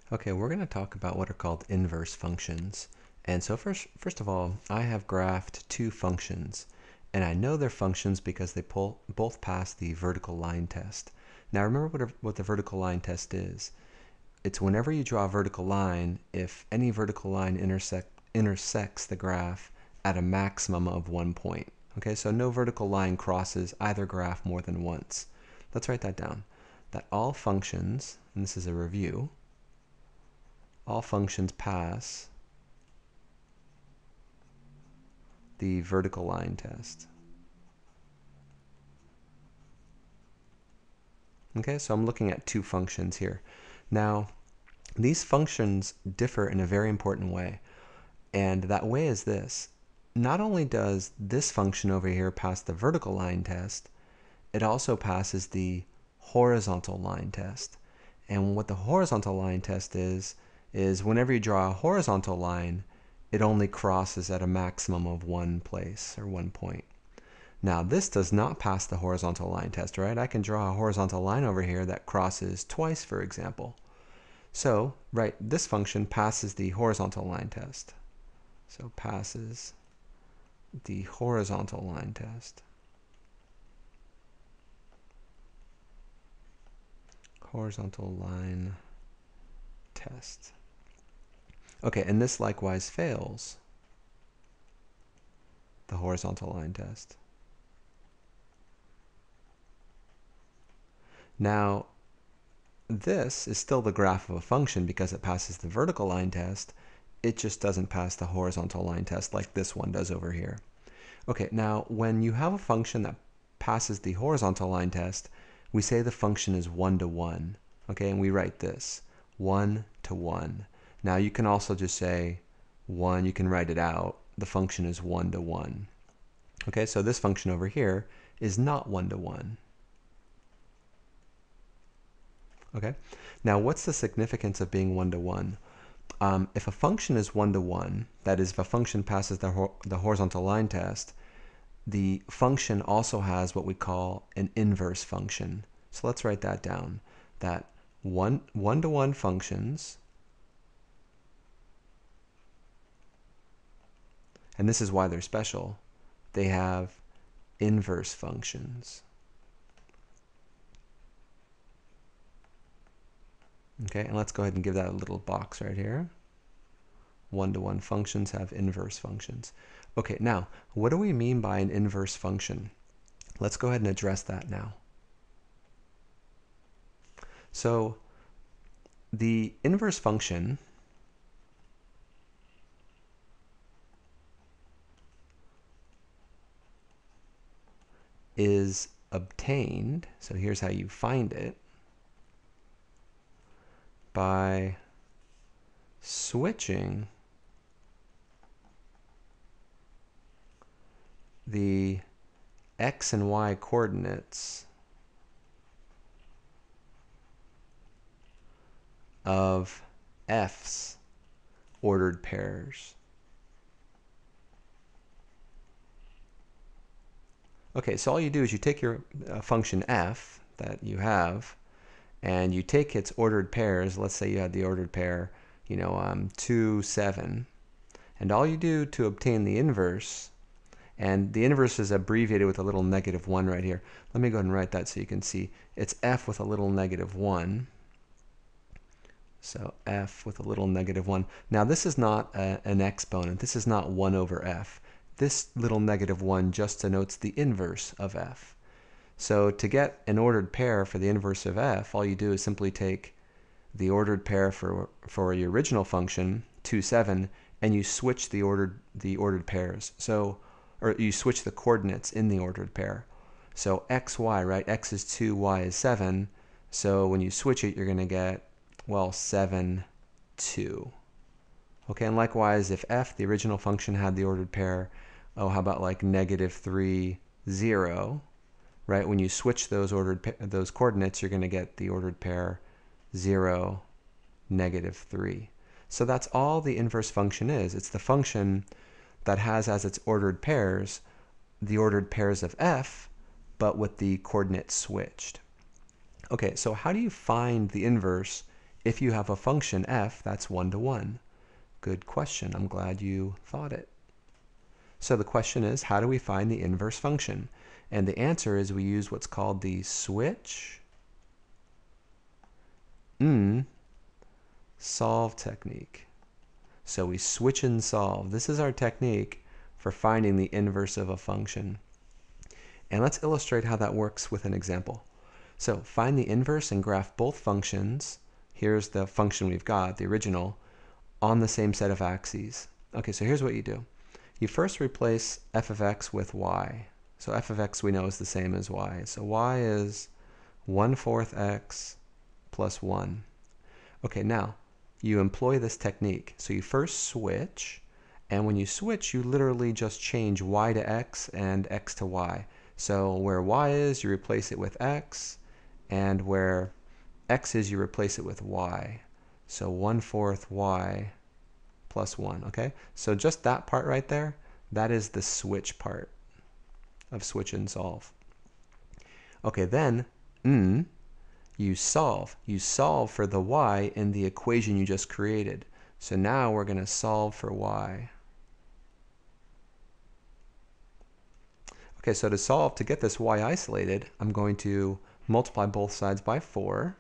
Okay, we're going to talk about what are called inverse functions. And so first of all, I have graphed two functions. And I know they're functions because they both pass the vertical line test. Now remember what the vertical line test is. It's whenever you draw a vertical line, if any vertical line intersects the graph at a maximum of 1 point. Okay, so no vertical line crosses either graph more than once. Let's write that down. That all functions, and this is a review, all functions pass the vertical line test. Okay, so I'm looking at two functions here. Now, these functions differ in a very important way. And that way is this. Not only does this function over here pass the vertical line test, it also passes the horizontal line test. And what the horizontal line test is whenever you draw a horizontal line, it only crosses at a maximum of one place or 1 point. Now this does not pass the horizontal line test, right? I can draw a horizontal line over here that crosses twice, for example. So, right, this function passes the horizontal line test. So passes the horizontal line test. Horizontal line test. Okay, and this likewise fails the horizontal line test. Now, this is still the graph of a function because it passes the vertical line test. It just doesn't pass the horizontal line test like this one does over here. Okay, now when you have a function that passes the horizontal line test, we say the function is 1 to 1. Okay, and we write this 1 to 1. Now you can also just say 1, you can write it out. The function is 1 to 1. Okay, so this function over here is not 1 to 1. Okay, now what's the significance of being 1 to 1? If a function is 1 to 1, that is, if a function passes the horizontal line test, the function also has what we call an inverse function. So let's write that down. That one-to-one functions, and this is why they're special, they have inverse functions. Okay, and let's go ahead and give that a little box right here. One-to-one functions have inverse functions. Okay, now, what do we mean by an inverse function? Let's go ahead and address that now. So, the inverse function is obtained, so here's how you find it, by switching the x and y coordinates of f's ordered pairs. Okay, so all you do is you take your function f that you have, and you take its ordered pairs. Let's say you had the ordered pair, 2, 7. And all you do to obtain the inverse, and the inverse is abbreviated with a little -1 right here. Let me go ahead and write that so you can see. It's f with a little -1. So f with a little -1. Now this is not an exponent. This is not 1 over f. This little -1 just denotes the inverse of f. So to get an ordered pair for the inverse of f, all you do is simply take the ordered pair for your original function, 2, 7, and you switch the ordered pairs. So, or you switch the coordinates in the ordered pair. So x, y, right? X is 2, y is 7. So when you switch it, you're going to get, well, 7, 2. Okay, and likewise, if f, the original function, had the ordered pair, oh, how about like -3, 0, right? When you switch those coordinates, you're going to get the ordered pair 0, -3. So that's all the inverse function is. It's the function that has as its ordered pairs the ordered pairs of f, but with the coordinates switched. Okay, so how do you find the inverse if you have a function f that's 1 to 1? Good question. I'm glad you thought it. So the question is, how do we find the inverse function? And the answer is we use what's called the switch solve technique. So we switch and solve. This is our technique for finding the inverse of a function. And let's illustrate how that works with an example. So find the inverse and graph both functions. Here's the function we've got, the original, on the same set of axes. Okay, so here's what you do. You first replace f of x with y. So f of x we know is the same as y. So y is 1/4 x plus 1. Okay, now you employ this technique. So you first switch, and when you switch, you literally just change y to x and x to y. So where y is, you replace it with x, and where x is, you replace it with y. So 1/4 y plus 1, okay? So just that part right there, that is the switch part of switch and solve. Okay, then you solve. You solve for the y in the equation you just created. So now we're going to solve for y. Okay, so to solve, to get this y isolated, I'm going to multiply both sides by 4.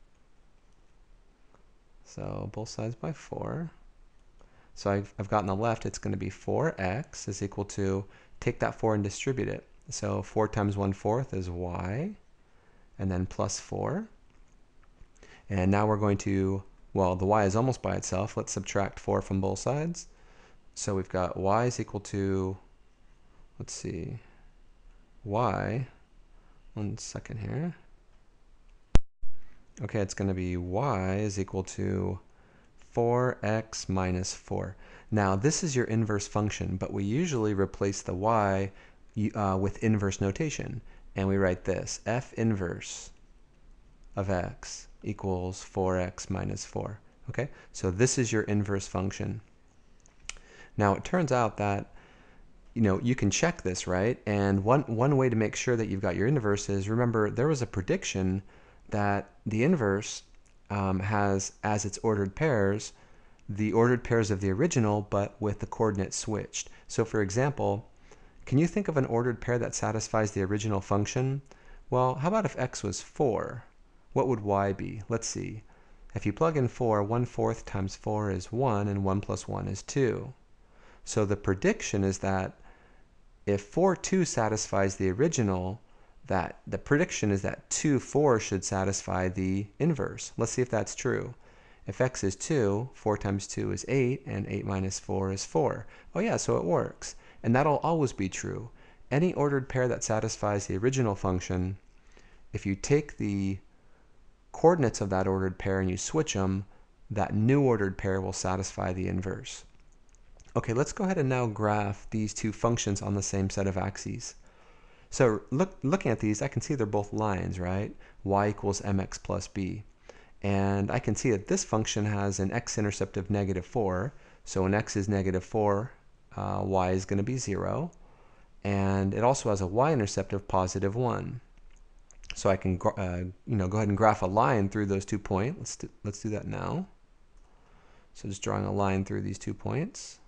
So both sides by 4. So I've got on the left, it's going to be 4x is equal to, take that 4 and distribute it. So 4 times 1/4 is y, and then plus 4. And now we're going to, well, the y is almost by itself. Let's subtract 4 from both sides. So we've got y is equal to, let's see, y, 1 second here. Okay, it's going to be y is equal to 4x minus 4. Now, this is your inverse function, but we usually replace the y with inverse notation. And we write this, f inverse of x equals 4x minus 4. Okay, so this is your inverse function. Now, it turns out that you can check this, right? And one way to make sure that you've got your inverse is, remember, there was a prediction that the inverse has as its ordered pairs the ordered pairs of the original, but with the coordinates switched. So for example, can you think of an ordered pair that satisfies the original function? Well, how about if x was 4? What would y be? Let's see. If you plug in 4, 1/4 times 4 is 1, and 1 plus 1 is 2. So the prediction is that if 4, 2 satisfies the original, that the prediction is that 2, 4 should satisfy the inverse. Let's see if that's true. If x is 2, 4 times 2 is 8, and 8 minus 4 is 4. Oh yeah, so it works. And that'll always be true. Any ordered pair that satisfies the original function, if you take the coordinates of that ordered pair and you switch them, that new ordered pair will satisfy the inverse. Okay, let's go ahead and now graph these two functions on the same set of axes. So looking at these, I can see they're both lines, right? Y equals mx plus b. And I can see that this function has an x-intercept of -4. So when x is -4, y is going to be 0. And it also has a y-intercept of +1. So I can go ahead and graph a line through those 2 points. Let's do that now. So just drawing a line through these 2 points.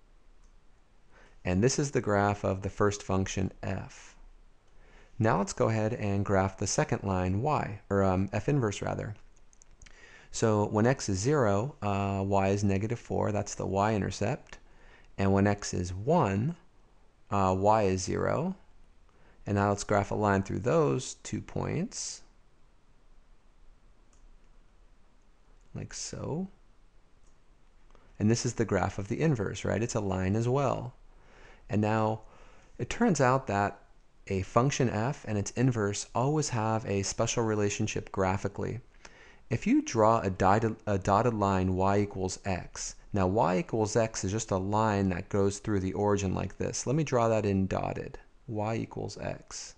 And this is the graph of the first function f. Now let's go ahead and graph the second line y, or f inverse rather. So when x is 0, y is -4, that's the y-intercept. And when x is 1, y is 0. And now let's graph a line through those 2 points, like so. And this is the graph of the inverse, right? It's a line as well. And now it turns out that a function f and its inverse always have a special relationship graphically. If you draw a dotted line y equals x, now y equals x is just a line that goes through the origin like this. Let me draw that in dotted. Y equals x.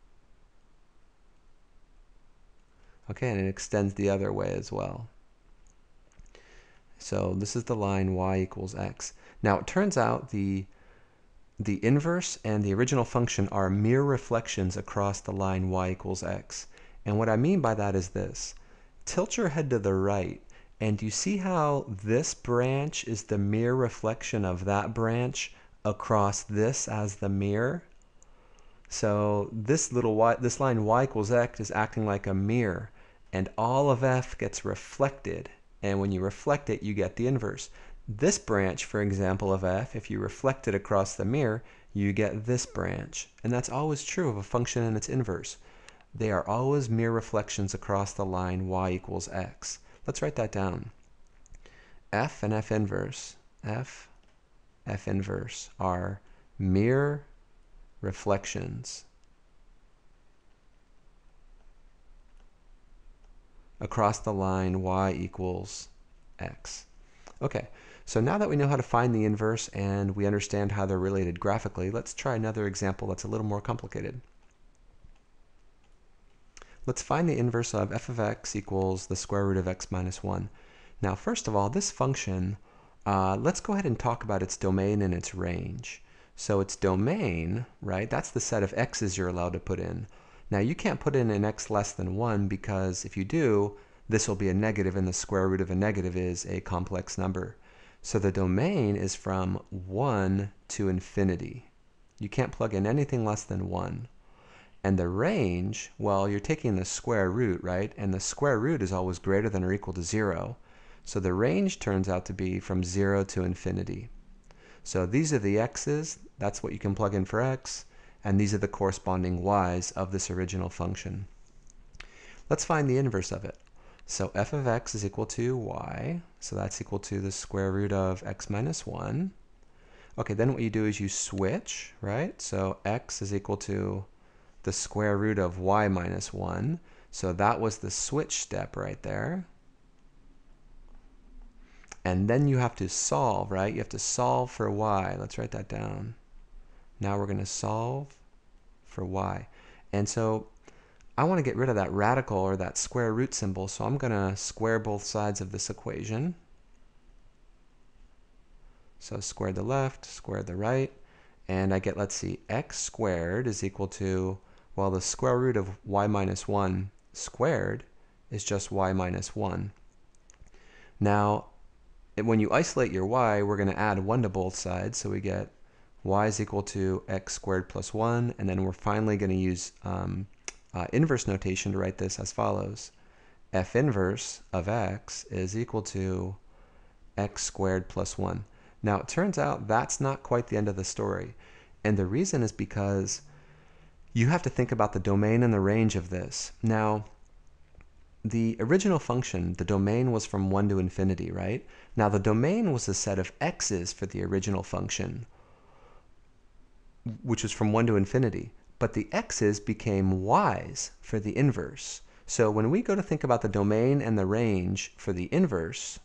Okay, and it extends the other way as well. So this is the line y equals x. Now it turns out the inverse and the original function are mere reflections across the line y equals x. And what I mean by that is this. Tilt your head to the right, And you see how this branch is the mirror reflection of that branch across this as the mirror? So this this line y equals x is acting like a mirror, and all of f gets reflected. And when you reflect it, you get the inverse. This branch, for example, of f, if you reflect it across the mirror, you get this branch. And that's always true of a function and its inverse. They are always mirror reflections across the line y equals x. Let's write that down. F and f inverse are mirror reflections across the line y equals x. Okay, so now that we know how to find the inverse and we understand how they're related graphically, let's try another example that's a little more complicated. Let's find the inverse of f of x equals the square root of x minus 1. Now, first of all, this function, let's go ahead and talk about its domain and its range. So its domain, right, that's the set of x's you're allowed to put in. Now, you can't put in an x less than 1 because if you do, this will be a negative, and the square root of a negative is a complex number. So the domain is from 1 to infinity. You can't plug in anything less than 1. And the range, well, you're taking the square root, right? And the square root is always greater than or equal to 0. So the range turns out to be from 0 to infinity. So these are the x's. That's what you can plug in for x. And these are the corresponding y's of this original function. Let's find the inverse of it. So f of x is equal to y. So that's equal to the square root of x minus 1. Okay, then what you do is you switch, right? So x is equal to the square root of y minus 1. So that was the switch step right there. And then you have to solve, right? You have to solve for y. Let's write that down. Now we're going to solve for y. And so I want to get rid of that radical or that square root symbol, so I'm going to square both sides of this equation. So square the left, square the right, and I get, let's see, x squared is equal to, well, the square root of y minus 1 squared is just y minus 1. Now, when you isolate your y, we're going to add 1 to both sides, so we get y is equal to x squared plus 1, and then we're finally going to use inverse notation to write this as follows. F inverse of x is equal to x squared plus 1. Now, it turns out that's not quite the end of the story, and the reason is because you have to think about the domain and the range of this. Now, the original function, the domain was from 1 to infinity, right? Now, the domain was a set of x's for the original function, which was from 1 to infinity. But the x's became y's for the inverse. So when we go to think about the domain and the range for the inverse,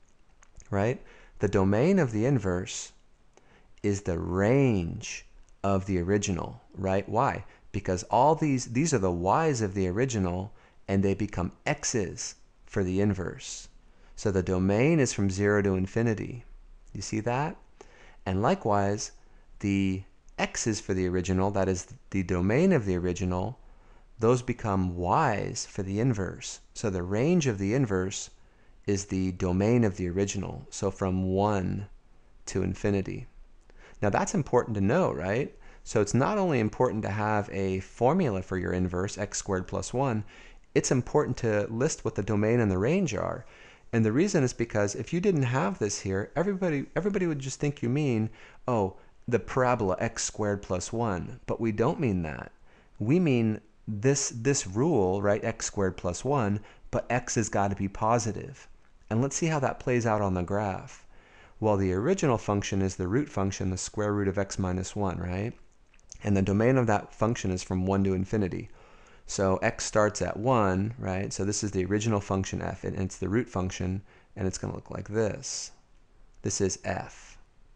right? The domain of the inverse is the range of the original, right? Why? Because all these are the y's of the original, and they become x's for the inverse. So the domain is from 0 to infinity. You see that? And likewise, the x's for the original, that is the domain of the original, those become y's for the inverse. So the range of the inverse is the domain of the original, so from 1 to infinity. Now that's important to know, right? So it's not only important to have a formula for your inverse, x squared plus 1, it's important to list what the domain and the range are. And the reason is because if you didn't have this here, everybody would just think you mean, oh, the parabola x squared plus 1. But we don't mean that. We mean this rule, right, x squared plus 1, but x has got to be positive. And let's see how that plays out on the graph. Well, the original function is the root function, the square root of x minus 1, right? And the domain of that function is from 1 to infinity. So x starts at 1, right? So this is the original function f, and it's the root function, and it's going to look like this. This is f.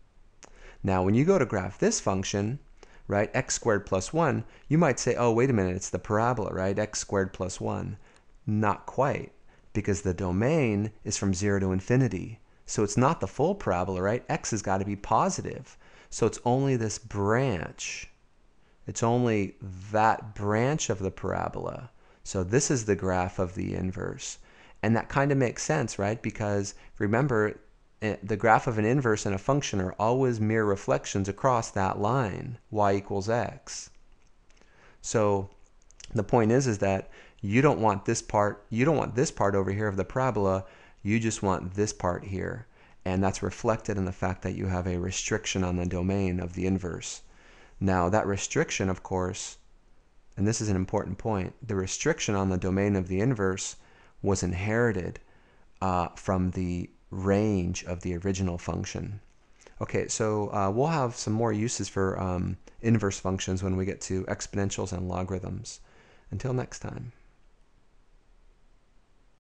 Now, when you go to graph this function, right, x squared plus 1, you might say, oh, wait a minute, it's the parabola, right, x squared plus 1. Not quite, because the domain is from 0 to infinity. So it's not the full parabola, right? X has got to be positive. So it's only this branch. It's only that branch of the parabola. So this is the graph of the inverse. And that kind of makes sense, right? Because remember, the graph of an inverse and a function are always mere reflections across that line, y equals x. So the point is that you don't want this part over here of the parabola, you just want this part here. And that's reflected in the fact that you have a restriction on the domain of the inverse. Now that restriction, of course, and this is an important point, the restriction on the domain of the inverse was inherited from the range of the original function. Okay, so we'll have some more uses for inverse functions when we get to exponentials and logarithms. Until next time.